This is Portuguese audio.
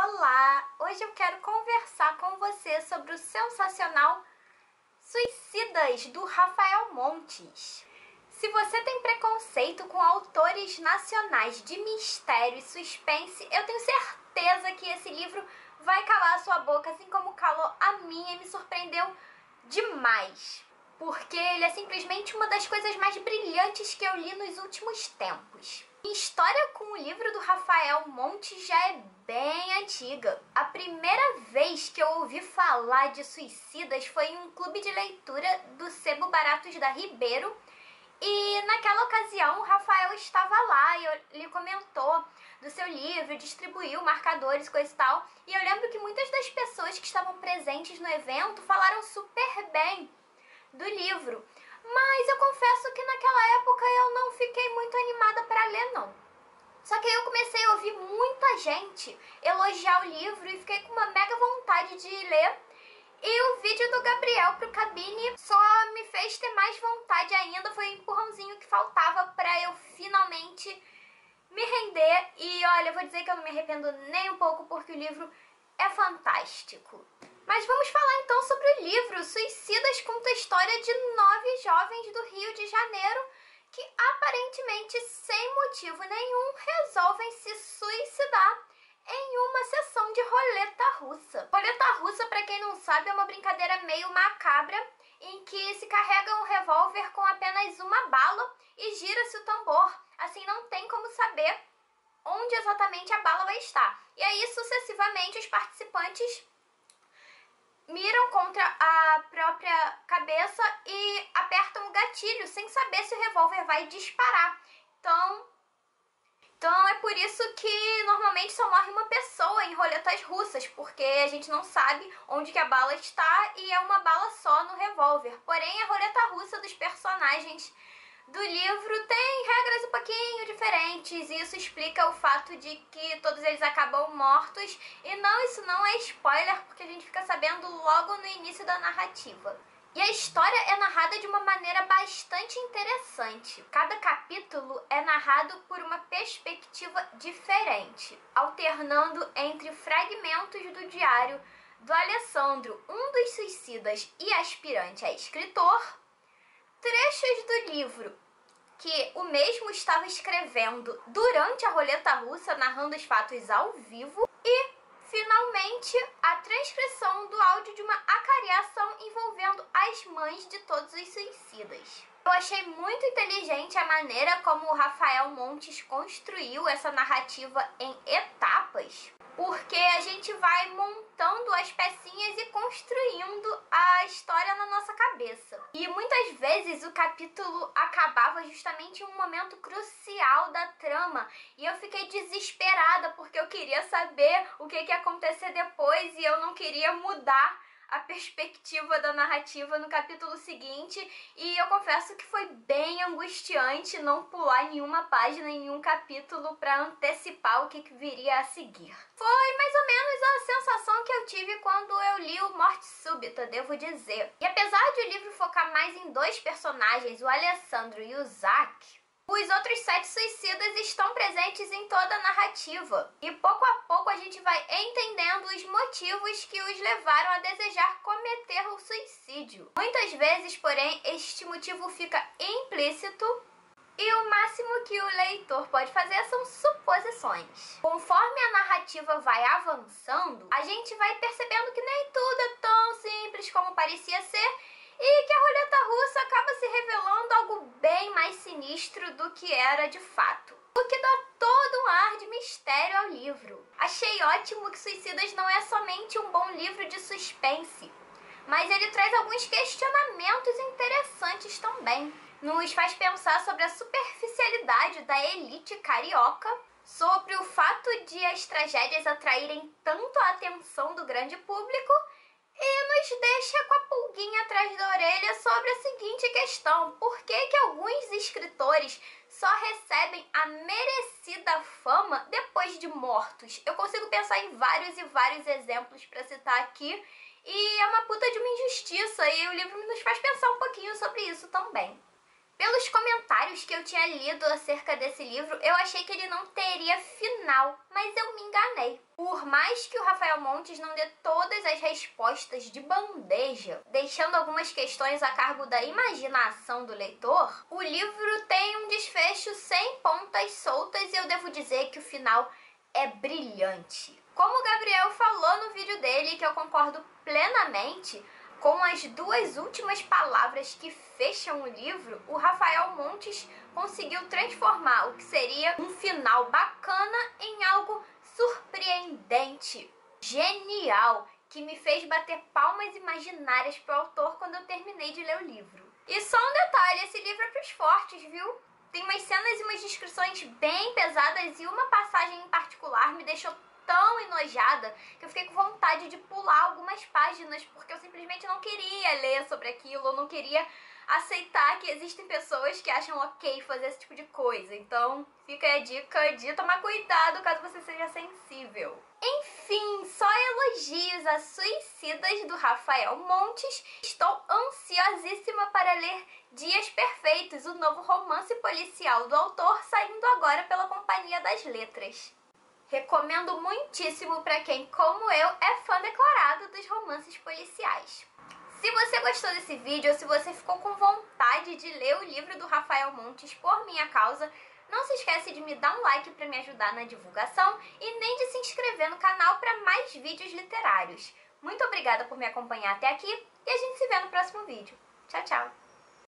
Olá! Hoje eu quero conversar com você sobre o sensacional Suicidas, do Rafael Montes. Se você tem preconceito com autores nacionais de mistério e suspense, eu tenho certeza que esse livro vai calar a sua boca, assim como calou a minha e me surpreendeu demais. Porque ele é simplesmente uma das coisas mais brilhantes que eu li nos últimos tempos. Minha história com o livro do Rafael Montes já é bem antiga. A primeira vez que eu ouvi falar de Suicidas foi em um clube de leitura do Sebo Baratos da Ribeiro. E naquela ocasião o Rafael estava lá e ele comentou do seu livro, distribuiu marcadores, coisa e tal. E eu lembro que muitas das pessoas que estavam presentes no evento falaram super bem do livro. Mas eu confesso que naquela época eu não fiquei muito animada para ler, não. Só que aí eu comecei a ouvir muita gente elogiar o livro e fiquei com uma mega vontade de ler. E o vídeo do Gabriel pro Cabine só me fez ter mais vontade ainda. Foi o empurrãozinho que faltava para eu finalmente me render. E olha, eu vou dizer que eu não me arrependo nem um pouco porque o livro é fantástico. Mas vamos falar então sobre o livro. Suicidas conta a história de 9 jovens do Rio de Janeiro que aparentemente sem motivo nenhum resolvem se suicidar em uma sessão de roleta russa. Roleta russa, para quem não sabe, é uma brincadeira meio macabra em que se carrega um revólver com apenas uma bala e gira-se o tambor. Assim não tem como saber onde exatamente a bala vai estar. E aí sucessivamente os participantes miram contra a própria cabeça e apertam o gatilho sem saber se o revólver vai disparar. Então é por isso que normalmente só morre uma pessoa em roletas russas, porque a gente não sabe onde que a bala está e é uma bala só no revólver. Porém, a roleta russa dos personagens do livro tem regras um pouquinho diferentes e isso explica o fato de que todos eles acabam mortos. E não, isso não é spoiler, porque a gente fica sabendo logo no início da narrativa. E a história é narrada de uma maneira bastante interessante. Cada capítulo é narrado por uma perspectiva diferente, alternando entre fragmentos do diário do Alessandro, um dos suicidas e aspirante a escritor, trechos do livro que o mesmo estava escrevendo durante a roleta russa, narrando os fatos ao vivo, e finalmente a transcrição do áudio de uma acariação envolvendo as mães de todos os suicidas. Eu achei muito inteligente a maneira como o Rafael Montes construiu essa narrativa em etapas, porque a gente vai montando as pecinhas e construindo a história na nossa cabeça. E muitas vezes o capítulo acabava justamente em um momento crucial da trama e eu fiquei desesperada porque eu queria saber o que ia acontecer depois e eu não queria mudar a perspectiva da narrativa no capítulo seguinte, e eu confesso que foi bem angustiante não pular nenhuma página em nenhum capítulo para antecipar o que viria a seguir. Foi mais ou menos a sensação que eu tive quando eu li o Morte Súbita, devo dizer. E apesar de o livro focar mais em 2 personagens, o Alessandro e o Zack, os outros 7 suicidas estão presentes em toda a narrativa. E pouco a pouco a gente vai entendendo os motivos que os levaram a desejar cometer o suicídio. Muitas vezes, porém, este motivo fica implícito e o máximo que o leitor pode fazer são suposições. Conforme a narrativa vai avançando, a gente vai percebendo que nem tudo é tão simples como parecia ser e que a roleta russa acaba se revelando algo bem mais sinistro do que era de fato, o que dá todo um ar de mistério ao livro. Achei ótimo que Suicidas não é somente um bom livro de suspense, mas ele traz alguns questionamentos interessantes também. Nos faz pensar sobre a superficialidade da elite carioca, sobre o fato de as tragédias atraírem tanto a atenção do grande público e nos deixa com a pulguinha atrás da orelha sobre a seguinte questão: por que alguns escritores só recebem a merecida fama depois de mortos? Eu consigo pensar em vários e vários exemplos para citar aqui, e é uma puta de uma injustiça, e o livro nos faz pensar um pouquinho sobre isso também. Pelos comentários que eu tinha lido acerca desse livro, eu achei que ele não teria final, mas eu me enganei. Por mais que o Rafael Montes não dê todas as respostas de bandeja, deixando algumas questões a cargo da imaginação do leitor, o livro tem um desfecho sem pontas soltas e eu devo dizer que o final é brilhante. Como o Gabriel falou no vídeo dele, que eu concordo plenamente, com as duas últimas palavras que fecham o livro, o Rafael Montes conseguiu transformar o que seria um final bacana em algo surpreendente, genial, que me fez bater palmas imaginárias pro autor quando eu terminei de ler o livro. E só um detalhe, esse livro é pros fortes, viu? Tem umas cenas e umas descrições bem pesadas e uma passagem em particular me deixou tão enojada que eu fiquei com vontade de pular algumas páginas porque eu simplesmente não queria ler sobre aquilo, eu não queria aceitar que existem pessoas que acham ok fazer esse tipo de coisa. Então fica aí a dica de tomar cuidado caso você seja sensível. Enfim, só elogios a Suicidas do Rafael Montes. Estou ansiosíssima para ler Dias Perfeitos, o novo romance policial do autor, saindo agora pela Companhia das Letras. Recomendo muitíssimo para quem, como eu, é fã declarado dos romances policiais. Se você gostou desse vídeo ou se você ficou com vontade de ler o livro do Rafael Montes por minha causa, não se esquece de me dar um like para me ajudar na divulgação e nem de se inscrever no canal para mais vídeos literários. Muito obrigada por me acompanhar até aqui e a gente se vê no próximo vídeo. Tchau, tchau!